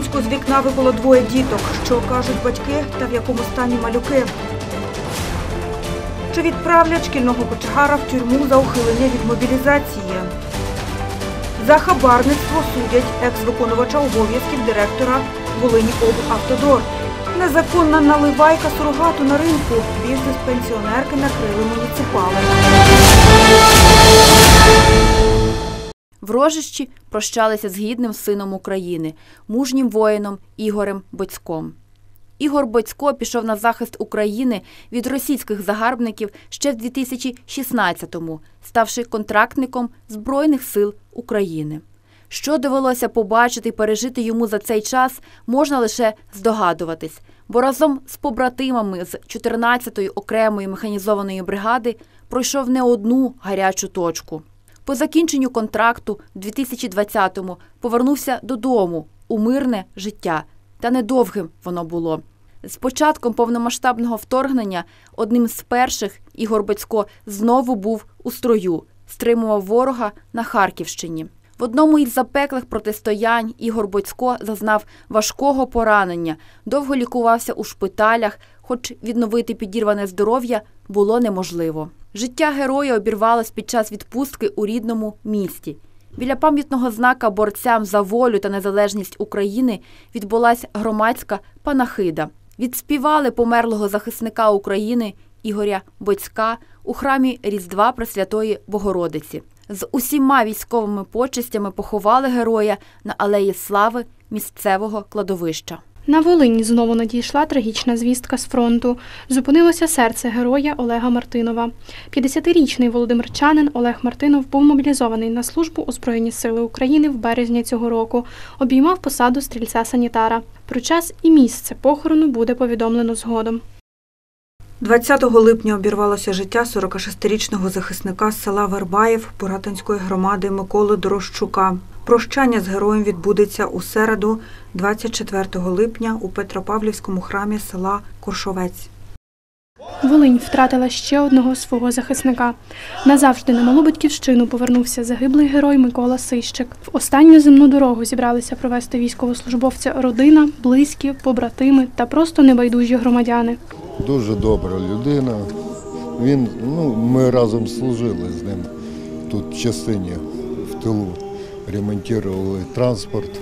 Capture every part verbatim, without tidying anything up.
Луцьку з вікна випало двоє діток. Що кажуть батьки та в якому стані малюки? Чи відправлять шкільного кочегара в тюрму за ухилення від мобілізації? За хабарництво судять екс-виконувача обов'язків директора Волиньоблавтодор. Незаконна наливайка сурогату на ринку. Бізнес пенсіонерки накрили муніципали. В Рожищі прощалися з гідним сином України, мужнім воїном Ігорем Боцьком. Ігор Боцько пішов на захист України від російських загарбників ще в дві тисячі шістнадцятому, ставши контрактником Збройних сил України. Що довелося побачити і пережити йому за цей час, можна лише здогадуватись, бо разом з побратимами з чотирнадцятої окремої механізованої бригади пройшов не одну гарячу точку. По закінченню контракту в дві тисячі двадцятому повернувся додому у мирне життя. Та недовгим воно було. З початком повномасштабного вторгнення одним з перших Ігор Боцько знову був у строю, стримував ворога на Харківщині. В одному із запеклих протистоянь Ігор Боцько зазнав важкого поранення, довго лікувався у шпиталях, хоч відновити підірване здоров'я було неможливо. Життя героя обірвалось під час відпустки у рідному місті. Біля пам'ятного знака борцям за волю та незалежність України відбулася громадська панахида. Відспівали померлого захисника України Ігоря Боцька у храмі Різдва Пресвятої Богородиці. З усіма військовими почестями поховали героя на Алеї Слави місцевого кладовища. На Волині знову надійшла трагічна звістка з фронту. Зупинилося серце героя Олега Мартинова. п'ятдесятирічний володимирчанин Олег Мартинов був мобілізований на службу у Збройні сили України в березні цього року. Обіймав посаду стрільця-санітара. Про час і місце похорону буде повідомлено згодом. двадцятого липня обірвалося життя сорокашестирічного захисника з села Вербаїв Боратинської громади Миколи Дорощука. Прощання з героєм відбудеться у середу, двадцять четвертого липня, у Петропавлівському храмі села Коршовець. Волинь втратила ще одного свого захисника. Назавжди на малу батьківщину повернувся загиблий герой Микола Сищик. В останню земну дорогу зібралися провести військовослужбовця родина, близькі, побратими та просто небайдужі громадяни. Дуже добра людина. Він, ну, ми разом служили з ним тут в частині, в тилу. Ремонтували транспорт.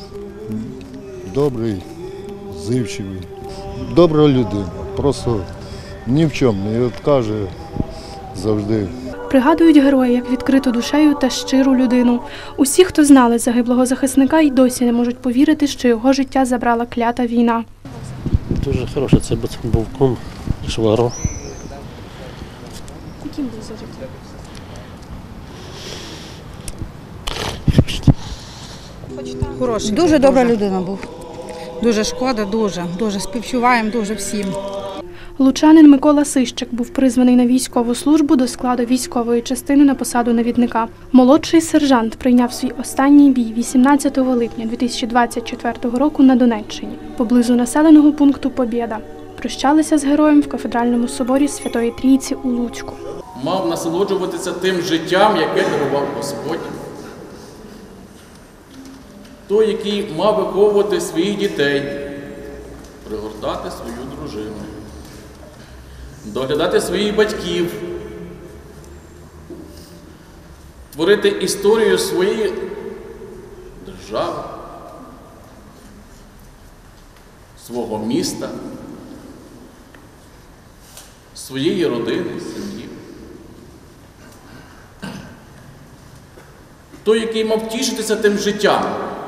Добрий, зивчивий. Добра людина. Просто ні в чому не відкаже завжди. Пригадують героя як відкриту душею та щиру людину. Усі, хто знали загиблого захисника, й досі не можуть повірити, що його життя забрала клята війна. Дуже хороший, це був кум, швагро. Яким був за життя? Хороший. Дуже добра людина був. Дуже шкода, дуже, дуже співчуваємо, дуже всім. Лучанин Микола Сищик був призваний на військову службу до складу військової частини на посаду навідника. Молодший сержант прийняв свій останній бій вісімнадцятого липня дві тисячі двадцять четвертого року на Донеччині, поблизу населеного пункту Побєда. Прощалися з героєм в кафедральному соборі Святої Трійці у Луцьку. Мав насолоджуватися тим життям, яке дарував Господь. Той, який мав виховувати своїх дітей, пригортати свою дружину, доглядати своїх батьків, творити історію своєї держави, свого міста, своєї родини, сім'ї. Той, який мав тішитися тим життям,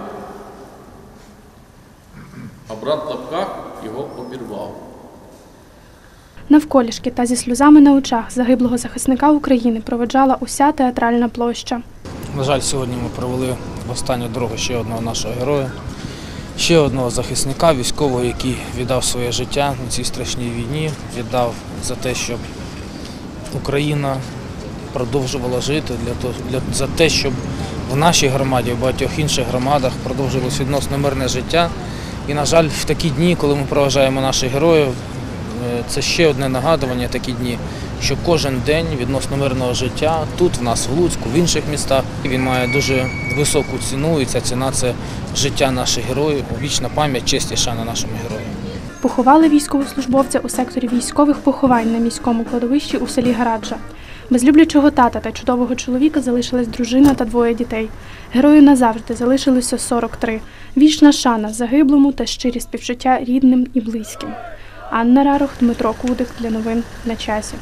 а брат в лапках його обірвав. Навколішки та зі сльозами на очах загиблого захисника України проведжала уся театральна площа. На жаль, сьогодні ми провели в останню дорогу ще одного нашого героя, ще одного захисника військового, який віддав своє життя на цій страшній війні, віддав за те, щоб Україна продовжувала жити, для того, для, за те, щоб в нашій громаді, в багатьох інших громадах продовжилось відносно мирне життя. І, на жаль, в такі дні, коли ми проважаємо наших героїв, це ще одне нагадування такі дні, що кожен день відносно мирного життя тут, в нас в Луцьку, в інших містах, він має дуже високу ціну, і ця ціна – це життя наших героїв, вічна пам'ять, честь і шана нашим героям. Поховали військовослужбовця у секторі військових поховань на міському кладовищі у селі Гараджа. Без люблячого тата та чудового чоловіка залишилась дружина та двоє дітей. Герою назавжди залишилося сорок три. Вічна шана загиблому та щирі співчуття рідним і близьким. Анна Рарох, Дмитро Кудик для новин на часі.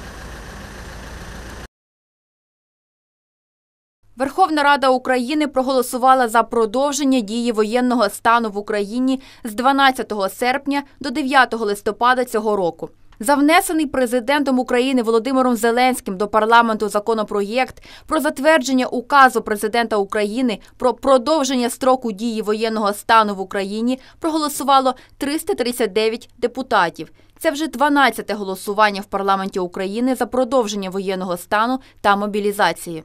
Верховна Рада України проголосувала за продовження дії воєнного стану в Україні з дванадцятого серпня до дев'ятого листопада цього року. За внесений президентом України Володимиром Зеленським до парламенту законопроєкт про затвердження указу президента України про продовження строку дії воєнного стану в Україні проголосувало триста тридцять дев'ять депутатів. Це вже дванадцяте голосування в парламенті України за продовження воєнного стану та мобілізації.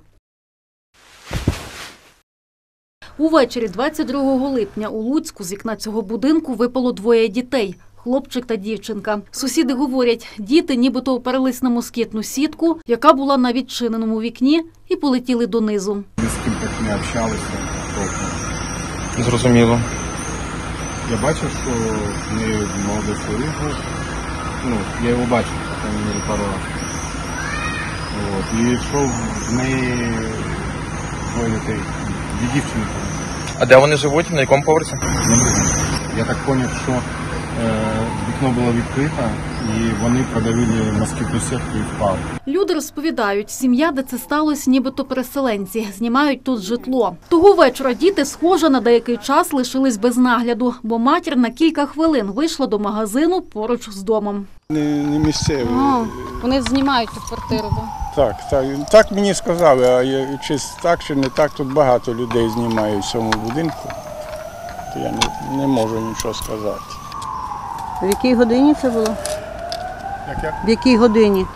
Увечері двадцять другого липня у Луцьку з вікна цього будинку випало двоє дітей – хлопчик та дівчинка. Сусіди говорять, діти нібито оперлись на москітну сітку, яка була на відчиненому вікні, і полетіли донизу. Ми з ким так не общалися. Зрозуміло. Я бачив, що в неї молодий чоловік був. Ну, я його бачив, по крайній мірі, пару разів. От. І йшов в неї двоє дітей. Дві дівчини. А де вони живуть? На якому поверсі? Я так зрозумів, що е, вікно було відкрите, і вони продавили москітну сітку і впали. Люди розповідають, сім'я, де це сталося, нібито переселенці, знімають тут житло. Того вечора діти, схоже, на деякий час лишились без нагляду, бо матір на кілька хвилин вийшла до магазину поруч з домом. Не, не місцеві. А, вони знімають цю квартиру, так? Так, так, так мені сказали, а я, чи так, чи не так, тут багато людей знімають в цьому будинку, то я не, не можу нічого сказати. В якій годині це було? Як, як? В якій годині?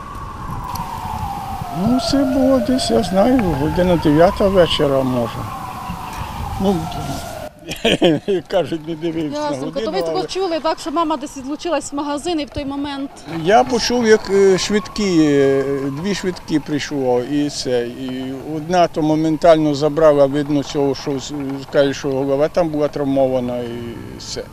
Ну, це було десь, я знаю, година дев'ята вечора, може. Ну, кажуть, не дивився на годину. То ви такого чули, так, що мама десь відлучилась в магазин і в той момент? Я почув, як швидкі, дві швидкі прийшло, і це, і одна то моментально забрала, видно цього, що скаже, що голова там була травмована, і все.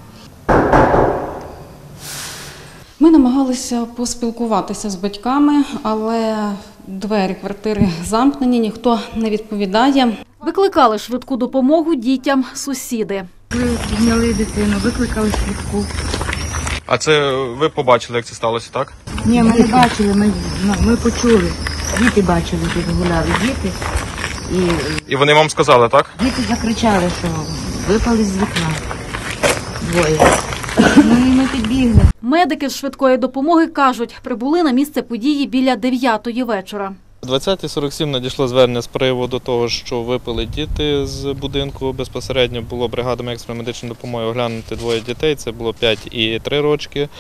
Ми намагалися поспілкуватися з батьками, але двері квартири замкнені, ніхто не відповідає. Викликали швидку допомогу дітям сусіди. Ви підняли дитину, викликали швидку. А це ви побачили, як це сталося, так? Ні, ми не бачили, ми, ми почули. Діти бачили, тут гуляли діти. І, І вони вам сказали, так? Діти закричали, що випали з вікна. Двоє. Ну і ми підбігли. Медики з швидкої допомоги кажуть, прибули на місце події біля дев'ятої вечора. О двадцята сорок сім надійшло звернення з приводу того, що випали діти з будинку. Безпосередньо було бригадами екстреної медичної допомоги оглянути двоє дітей. Це було п'ять і три рочки.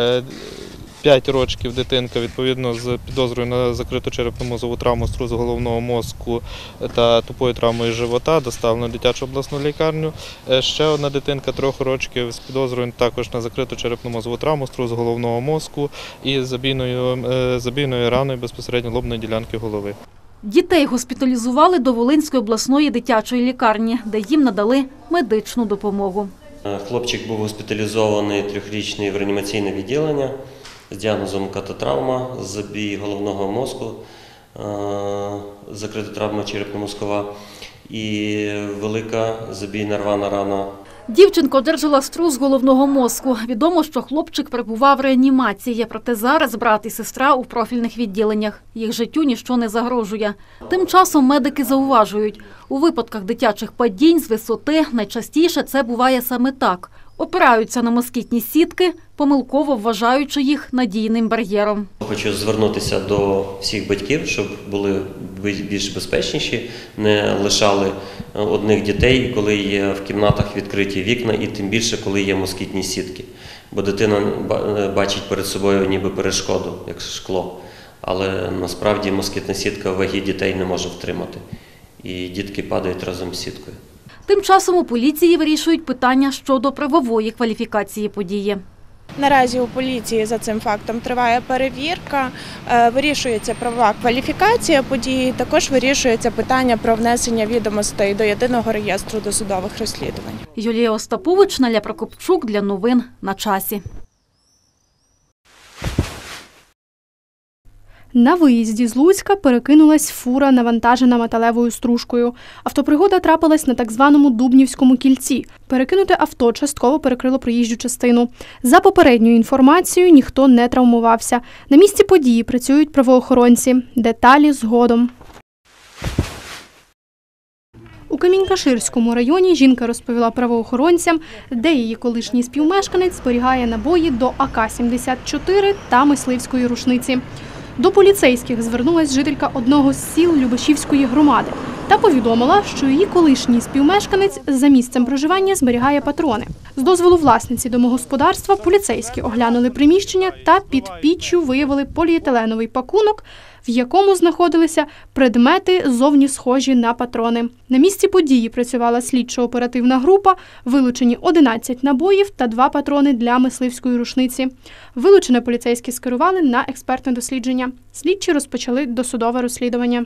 п'ять років дитинка, відповідно, з підозрою на закриту черепно-мозову травму, струс головного мозку та тупою травмою живота доставлено в дитячу обласну лікарню. Ще одна дитинка трьох років з підозрою також на закриту черепно-мозову травму, струс головного мозку і забійною, забійною раною безпосередньо лобної ділянки голови. Дітей госпіталізували до Волинської обласної дитячої лікарні, де їм надали медичну допомогу. Хлопчик був госпіталізований трьохрічний в реанімаційне відділення з діагнозом кататравма, забій головного мозку, закрита травма черепно-мозкова і велика забійна рвана рана. Дівчинка одержала струс головного мозку. Відомо, що хлопчик перебував в реанімації, проте зараз брат і сестра у профільних відділеннях. Їх життю ніщо не загрожує. Тим часом медики зауважують, у випадках дитячих падінь з висоти найчастіше це буває саме так. Опираються на москітні сітки, помилково вважаючи їх надійним бар'єром. Хочу звернутися до всіх батьків, щоб були більш безпечніші, не лишали одних дітей, коли є в кімнатах відкриті вікна, і тим більше, коли є москітні сітки. Бо дитина бачить перед собою ніби перешкоду, як шкло. Але насправді москітна сітка ваги дітей не може втримати. І дітки падають разом з сіткою. Тим часом у поліції вирішують питання щодо правової кваліфікації події. Наразі у поліції за цим фактом триває перевірка, вирішується правова кваліфікація події, також вирішується питання про внесення відомостей до єдиного реєстру досудових розслідувань. Юлія Остапович, Наля Прокопчук для новин на часі. На виїзді з Луцька перекинулась фура, навантажена металевою стружкою. Автопригода трапилась на так званому Дубнівському кільці. Перекинуте авто частково перекрило проїжджу частину. За попередньою інформацією, ніхто не травмувався. На місці події працюють правоохоронці. Деталі згодом. У Камінь-Каширському районі жінка розповіла правоохоронцям, де її колишній співмешканець зберігає набої до А К сімдесят чотири та мисливської рушниці. До поліцейських звернулась жителька одного з сіл Любешівської громади та повідомила, що її колишній співмешканець за місцем проживання зберігає патрони. З дозволу власниці домогосподарства поліцейські оглянули приміщення та під піччю виявили поліетиленовий пакунок, в якому знаходилися предмети, зовні схожі на патрони. На місці події працювала слідчо-оперативна група, вилучені одинадцять набоїв та два патрони для мисливської рушниці. Вилучене поліцейські скерували на експертне дослідження. Слідчі розпочали досудове розслідування.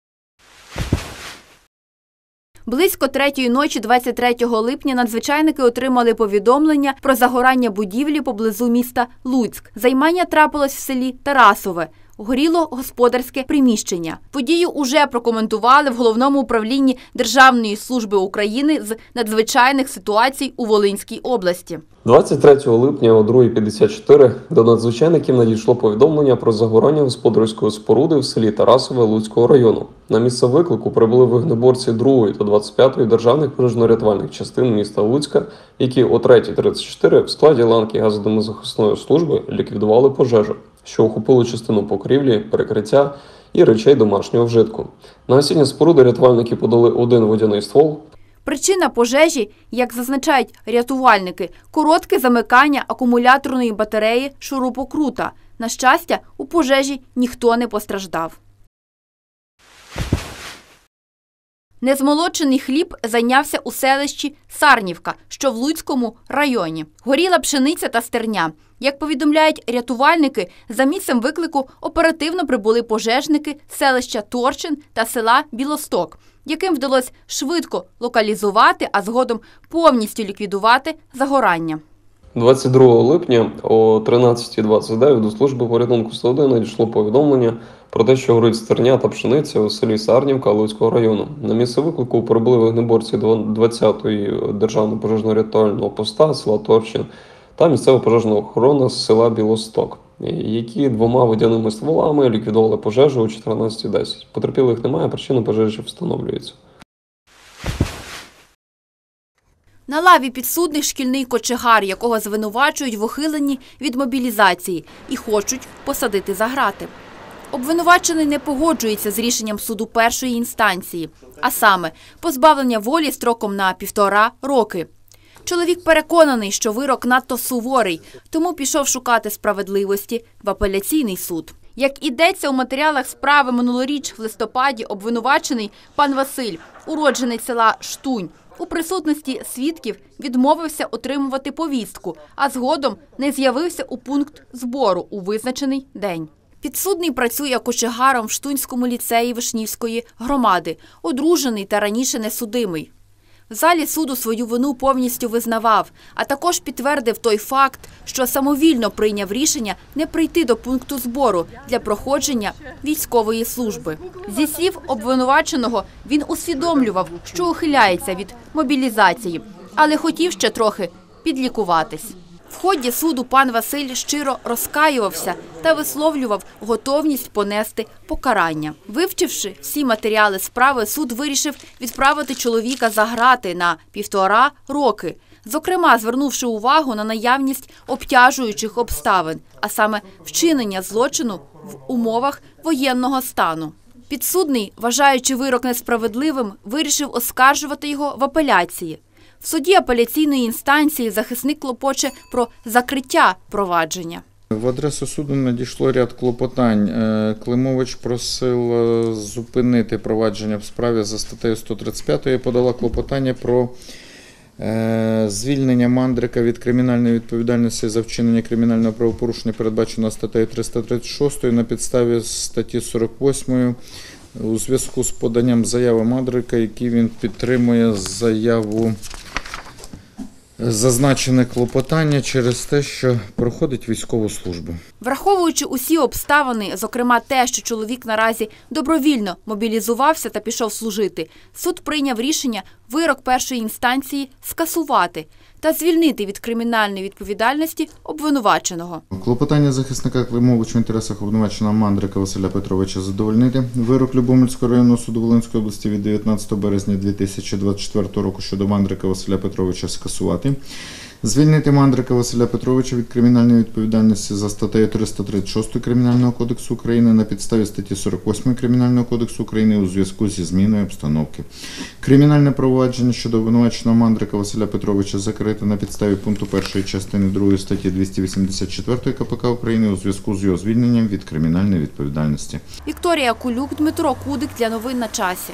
Близько третьої ночі двадцять третього липня надзвичайники отримали повідомлення про загорання будівлі поблизу міста Луцьк. Займання трапилось в селі Тарасове. Горіло господарське приміщення. Подію уже прокоментували в Головному управлінні Державної служби України з надзвичайних ситуацій у Волинській області. двадцять третього липня о другій п'ятдесят чотири до надзвичайників надійшло повідомлення про загорання господарської споруди в селі Тарасове Луцького району. На місце виклику прибули вогнеборці другої та двадцять п'ятої державних пожежно-рятувальних частин міста Луцька, які о третій тридцять чотири в складі ланки газодимозахисної служби ліквідували пожежу, що охопило частину покрівлі, перекриття і речей домашнього вжитку. На гасіння споруди рятувальники подали один водяний ствол. Причина пожежі, як зазначають рятувальники, коротке замикання акумуляторної батареї шурупокрута. На щастя, у пожежі ніхто не постраждав. Незмолочений хліб зайнявся у селищі Сарнівка, що в Луцькому районі. Горіла пшениця та стерня. Як повідомляють рятувальники, за місцем виклику оперативно прибули пожежники селища Торчин та села Білосток, яким вдалося швидко локалізувати, а згодом повністю ліквідувати загорання. двадцять другого липня о тринадцятій двадцять дев'ять до служби порятунку сто один надійшло повідомлення про те, що горить стерня та пшениця у селі Сарнівка Луцького району. На місце виклику прибули вогнеборці двадцятої державного пожежно-рятувального поста села Торчин та місцева пожежна охорона з села Білосток, які двома водяними стволами ліквідували пожежу о чотирнадцятій десять. Потерпілих немає, причина пожежі встановлюється. На лаві підсудних шкільний кочегар, якого звинувачують в ухиленні від мобілізації і хочуть посадити за грати. Обвинувачений не погоджується з рішенням суду першої інстанції, а саме позбавлення волі строком на півтора роки. Чоловік переконаний, що вирок надто суворий, тому пішов шукати справедливості в апеляційний суд. Як ідеться у матеріалах справи, минулоріч в листопаді обвинувачений пан Василь, уродженець села Штунь, у присутності свідків відмовився отримувати повістку, а згодом не з'явився у пункт збору у визначений день. Підсудний працює кочегаром в Штунському ліцеї Вишнівської громади, одружений та раніше несудимий. В залі суду свою вину повністю визнавав, а також підтвердив той факт, що самовільно прийняв рішення не прийти до пункту збору для проходження військової служби. Зі слів обвинуваченого, він усвідомлював, що ухиляється від мобілізації, але хотів ще трохи підлікуватись. В ході суду пан Василь щиро розкаювався та висловлював готовність понести покарання. Вивчивши всі матеріали справи, суд вирішив відправити чоловіка за грати на півтора роки, зокрема звернувши увагу на наявність обтяжуючих обставин, а саме вчинення злочину в умовах воєнного стану. Підсудний, вважаючи вирок несправедливим, вирішив оскаржувати його в апеляції. В суді апеляційної інстанції захисник клопоче про закриття провадження. В адресу суду надійшло ряд клопотань. Климович просив зупинити провадження в справі за статтею сто тридцять п'ять, подала клопотання про Звільнення Мандрика від кримінальної відповідальності за вчинення кримінального правопорушення передбачено статтею триста тридцять шість на підставі статті сорок восьмої у зв'язку з поданням заяви Мандрика, який він підтримує заяву зазначене клопотання через те, що проходить військову службу. Враховуючи усі обставини, зокрема те, що чоловік наразі добровільно мобілізувався та пішов служити, суд прийняв рішення вирок першої інстанції скасувати та звільнити від кримінальної відповідальності обвинуваченого. Клопотання захисника Климовича в інтересах обвинуваченого Мандрика Василя Петровича задовольнити. Вирок Любомльського районного суду Волинської області від дев'ятнадцятого березня дві тисячі двадцять четвертого року щодо Мандрика Василя Петровича скасувати. Звільнити Мандрика Василя Петровича від кримінальної відповідальності за статтею триста тридцять шість Кримінального кодексу України на підставі статті сорок восьмої Кримінального кодексу України у зв'язку зі зміною обстановки. Кримінальне провадження щодо обвинуваченого Мандрика Василя Петровича закрите на підставі пункту першої частини другої статті двісті вісімдесят четвертої ка пе ка України у зв'язку з його звільненням від кримінальної відповідальності. Вікторія Кулюк, Дмитро Кудик для новин на часі.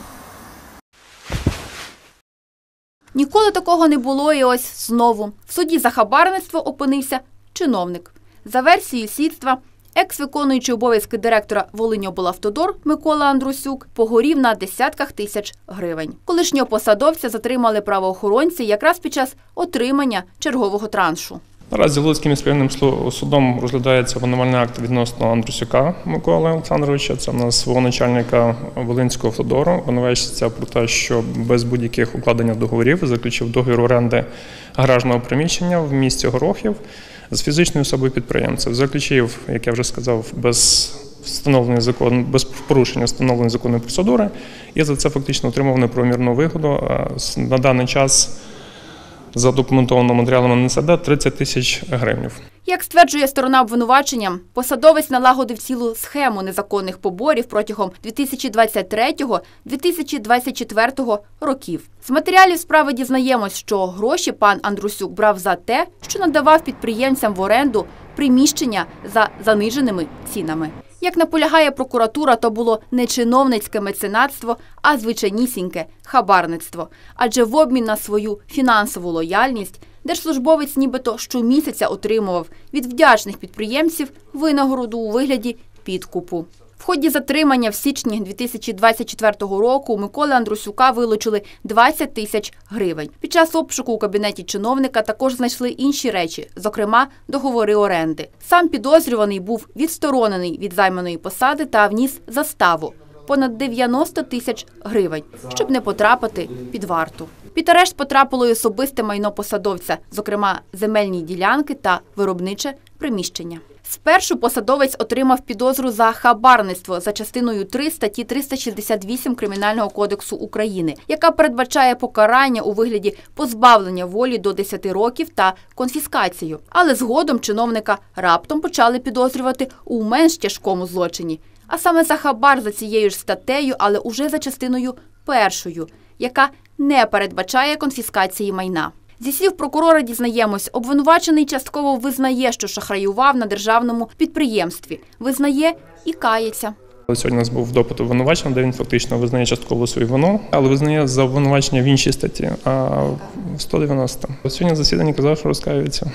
Ніколи такого не було і ось знову. В суді за хабарництво опинився чиновник. За версією слідства, екс-виконуючий обов'язки директора Волиньоблавтодор Микола Андрусюк погорів на десятках тисяч гривень. Колишнього посадовця затримали правоохоронці якраз під час отримання чергового траншу. Наразі Луцьким міськрайонним судом розглядається обвинувальний акт відносно Андрусюка Миколи Олександровича. Це у нас свого начальника Волинського автодору. Обвинувачується про те, що без будь-яких укладення договорів заключив договір оренди гаражного приміщення в місті Горохів з фізичною особою підприємцем. Заключив, як я вже сказав, без встановленої закон, без порушення встановленої законної процедури і за це фактично отримав неправомірну вигоду. На даний час задокументовано матеріалами ен ес де тридцять тисяч гривень. Як стверджує сторона обвинувачення, посадовець налагодив цілу схему незаконних поборів протягом дві тисячі двадцять третього - дві тисячі двадцять четвертого років. З матеріалів справи дізнаємось, що гроші пан Андрусюк брав за те, що надавав підприємцям в оренду приміщення за заниженими цінами. Як наполягає прокуратура, то було не чиновницьке меценатство, а звичайнісіньке хабарництво. Адже в обмін на свою фінансову лояльність держслужбовець нібито щомісяця отримував від вдячних підприємців винагороду у вигляді підкупу. В ході затримання в січні дві тисячі двадцять четвертого року у Миколи Андрусюка вилучили двадцять тисяч гривень. Під час обшуку у кабінеті чиновника також знайшли інші речі, зокрема договори оренди. Сам підозрюваний був відсторонений від займаної посади та вніс заставу – понад дев'яносто тисяч гривень, щоб не потрапити під варту. Під арешт потрапило й особисте майно посадовця, зокрема земельні ділянки та виробниче приміщення. Спершу посадовець отримав підозру за хабарництво за частиною три статті триста шістдесят вісім Кримінального кодексу України, яка передбачає покарання у вигляді позбавлення волі до десяти років та конфіскацію. Але згодом чиновника раптом почали підозрювати у менш тяжкому злочині, а саме за хабар за цією ж статтею, але уже за частиною першою, яка не передбачає конфіскації майна. Зі слів прокурора дізнаємось, обвинувачений частково визнає, що шахраював на державному підприємстві. Визнає і кається. Сьогодні у нас був допит обвинуваченого, де він фактично визнає частково свою вину, але визнає за обвинувачення в іншій статті, а в сто дев'яносто. Сьогодні засідання казав, що розкаюється.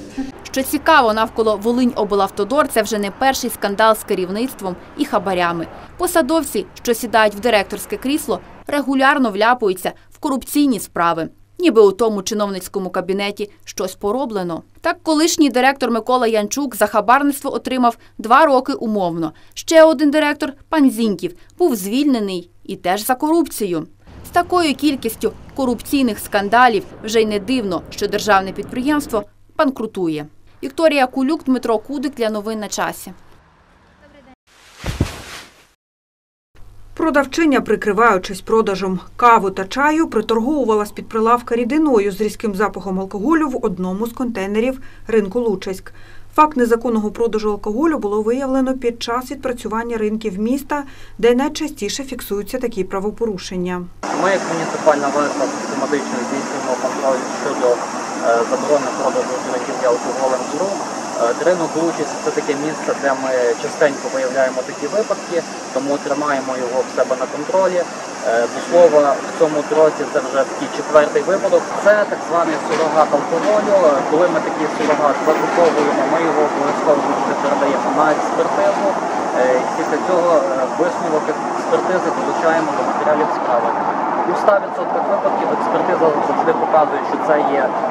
Що цікаво, навколо Волиньоблавтодор – це вже не перший скандал з керівництвом і хабарями. Посадовці, що сідають в директорське крісло, регулярно вляпуються в корупційні справи. Ніби у тому чиновницькому кабінеті щось пороблено. Так, колишній директор Микола Янчук за хабарництво отримав два роки умовно. Ще один директор, пан Зіньків, був звільнений і теж за корупцію. З такою кількістю корупційних скандалів вже й не дивно, що державне підприємство банкрутує. Вікторія Кулюк, Дмитро Кудик для новин на часі. Продавчиня, прикриваючись продажем кави та чаю, приторговувала з-під прилавка рідиною з різким запахом алкоголю в одному з контейнерів ринку Лучеськ. Факт незаконного продажу алкоголю було виявлено під час відпрацювання ринків міста, де найчастіше фіксуються такі правопорушення. Ми, як муніципальна варта, систематично здійснюємо контроль щодо заборони продажу торгівлі алкоголем з рук. Ринок Лучеськ – це таке місце, де ми частенько виявляємо такі випадки, тому тримаємо його в себе на контролі. До слова, в цьому році це вже такий четвертий випадок. Це так званий сурогат алкоголю. Коли ми такий сурогат закуповуємо, ми його обов'язково передаємо на експертизу. Після цього висновок експертизи долучаємо до матеріалів справи. У ста відсотках випадків експертиза завжди показує, що це є е,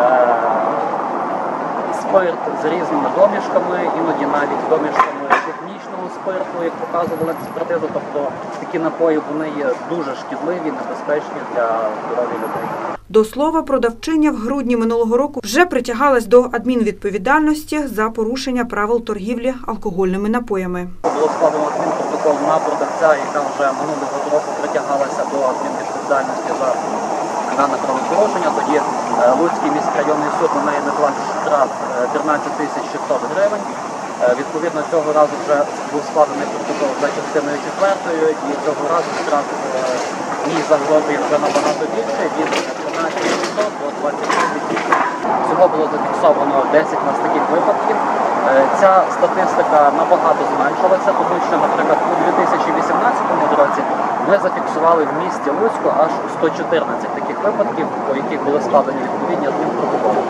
спирт з різними домішками, іноді навіть домішками технічного спирту, як показувала експертиза. Тобто такі напої вони є дуже шкідливі, небезпечні для здоров'я людей. До слова, продавчиня в грудні минулого року вже притягалась до адмінвідповідальності за порушення правил торгівлі алкогольними напоями. Було складено адмінпротокол на продавця, яка вже минулого року притягалася до адмінвідповідальності за дане правопорушення. Тоді Луцький міськрайонний суд на неї наклав штраф тринадцять тисяч шістсот гривень. Відповідно, цього разу вже був складений протокол за частиною четвертою, і цього разу штраф їй загрожує вже набагато більше, від тринадцять тисяч шістсот до двадцять тисяч. Всього було зафіксовано десять нас таких випадків. Ця статистика набагато зменшилася, тому що, наприклад, у дві тисячі вісімнадцятому році ми зафіксували в місті Луцьку аж сто чотирнадцять таких випадків, по яких були складені відповідні адмінпротоколи.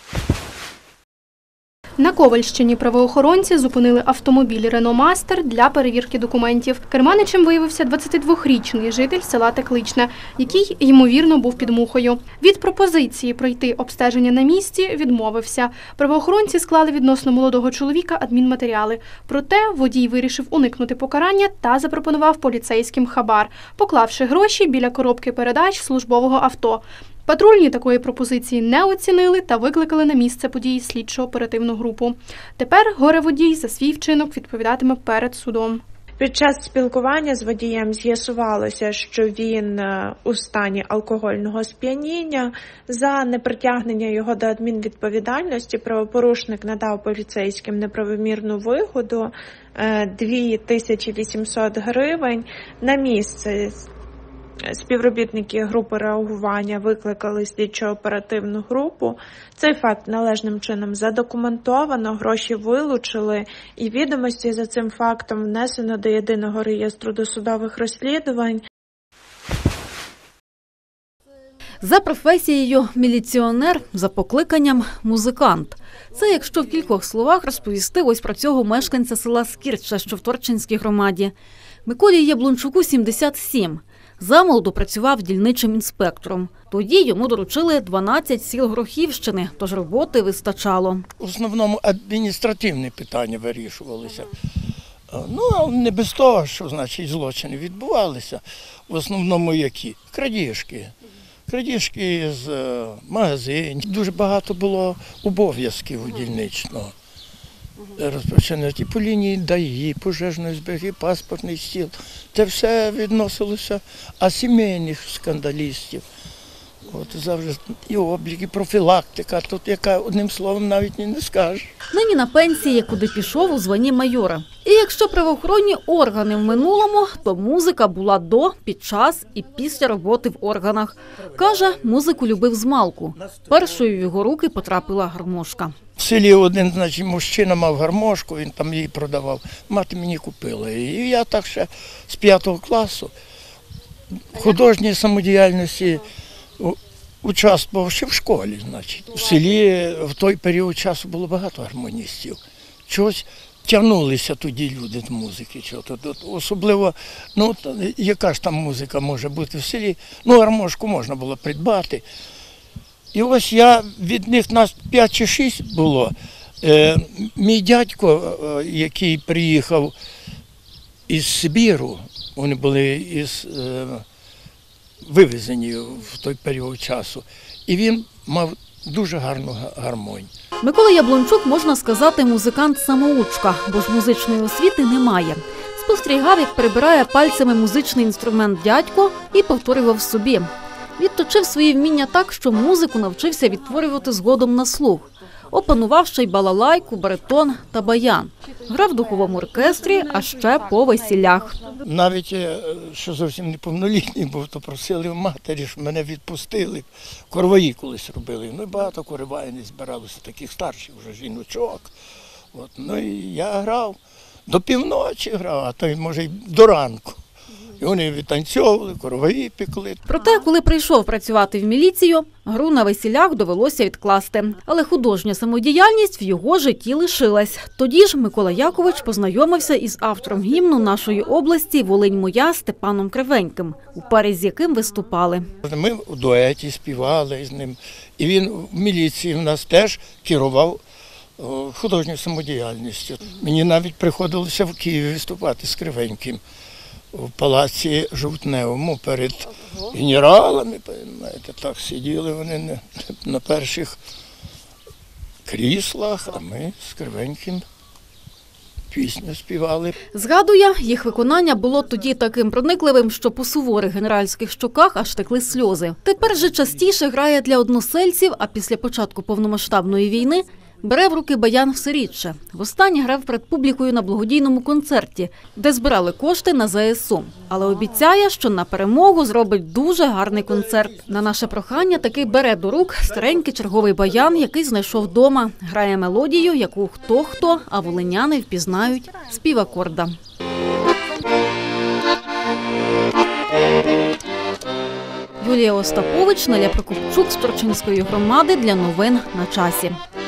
На Ковальщині правоохоронці зупинили автомобіль «Рено Мастер» для перевірки документів. Керманичем виявився двадцятидвохрічний житель села Текличне, який, ймовірно, був під мухою. Від пропозиції пройти обстеження на місці відмовився. Правоохоронці склали відносно молодого чоловіка адмінматеріали. Проте водій вирішив уникнути покарання та запропонував поліцейським хабар, поклавши гроші біля коробки передач службового авто. Патрульні такої пропозиції не оцінили та викликали на місце події слідчо-оперативну групу. Тепер горе-водій за свій вчинок відповідатиме перед судом. Під час спілкування з водієм з'ясувалося, що він у стані алкогольного сп'яніння. За непритягнення його до адмінвідповідальності правопорушник надав поліцейським неправомірну вигоду – дві тисячі вісімсот гривень. На місце співробітники групи реагування викликали слідчо-оперативну групу. Цей факт належним чином задокументовано, гроші вилучили і відомості за цим фактом внесено до єдиного реєстру досудових розслідувань. За професією міліціонер, за покликанням музикант. Це якщо в кількох словах розповісти ось про цього мешканця села Скірча, що в Торчинській громаді. Миколі Яблончуку сімдесят сім. Замолоду працював дільничим інспектором. Тоді йому доручили дванадцять сіл Горохівщини, тож роботи вистачало. В основному адміністративні питання вирішувалися. Ну, не без того, що, значить, злочини відбувалися. В основному які? Крадіжки. Крадіжки з магазинів. Дуже багато було обов'язків у дільничного. Розпочинають і по лінії ДАІ, пожежної зберіги, паспортний стіл. Це все відносилося, а сімейних скандалістів. От завжди і облік, і профілактика, тут яка одним словом навіть не скажеш. Нині на пенсії, куди пішов у званні майора. І якщо правоохоронні органи в минулому, то музика була до, під час і після роботи в органах. Каже, музику любив змалку. Першою в його руки потрапила гармошка. В селі один, значить, мужчина мав гармошку, він там її продавав. Мати мені купила. І я так ще з п'ятого класу художньої самодіяльності участвував ще в школі, значить. В селі в той період часу було багато гармоністів. Чогось тягнулися тоді люди до музики. Особливо, ну, яка ж там музика може бути в селі? Ну, гармошку можна було придбати. І ось я, від них нас п'ять чи шість було. Е, мій дядько, який приїхав із Сибіру, вони були із, е, вивезені в той період часу, і він мав дуже гарну гармонію. Микола Яблончук, можна сказати, музикант-самоучка, бо ж музичної освіти немає. Спостерігав, як перебирає пальцями музичний інструмент дядько і повторював собі. Відточив свої вміння так, що музику навчився відтворювати згодом на слух. Опанував ще й балалайку, баритон та баян. Грав в духовому оркестрі, а ще по весіллях. Навіть, що зовсім неповнолітній був, то просили в матері, щоб мене відпустили. Короваї колись робили. Ну і багато короваїв не збиралося, таких старших вже жіночок. От. Ну і я грав, до півночі грав, а то й, може, й до ранку. І вони відтанцьовували, короваї пекли. Проте, коли прийшов працювати в міліцію, гру на весіллях довелося відкласти. Але художня самодіяльність в його житті лишилась. Тоді ж Микола Якович познайомився із автором гімну нашої області «Волинь моя» Степаном Кривеньким, у парі з яким виступали. Ми у дуеті співали з ним. І він в міліції в нас теж керував художньою самодіяльністю. Мені навіть приходилося в Києві виступати з Кривеньким в палаці Жовтневому перед генералами. Знаєте, так сиділи вони на перших кріслах, а ми з Кривеньким пісню співали. Згадує, їх виконання було тоді таким проникливим, що по суворих генеральських щоках аж текли сльози. Тепер же частіше грає для односельців, а після початку повномасштабної війни бере в руки баян все рідше. Востаннє грав перед публікою на благодійному концерті, де збирали кошти на зе ес у. Але обіцяє, що на перемогу зробить дуже гарний концерт. На наше прохання таки бере до рук старенький черговий баян, який знайшов вдома. Грає мелодію, яку хто-хто, а волиняни впізнають – спів акорда. Юлія Остапович, Наля Прокопчук з Торчинської громади для новин на часі.